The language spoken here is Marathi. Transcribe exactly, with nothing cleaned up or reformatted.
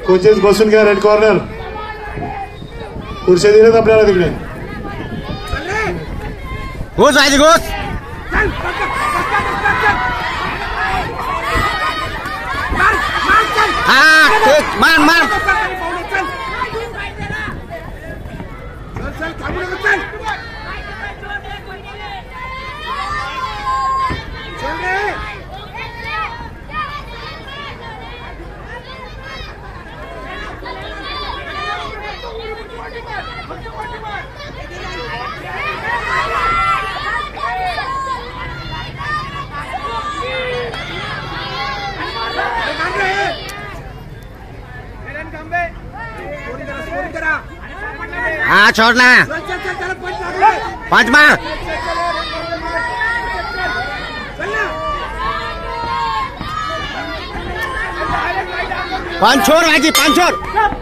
कोचेस बसून घ्या रेड कॉर्नर. खुर्च्या दिल्यात आपल्याला तिकडे. घोष आजी घोष. हा ठीक मान मान. हाँ छोड़ना पांच मार. पांच छोड़ हाजी पांच छोड़.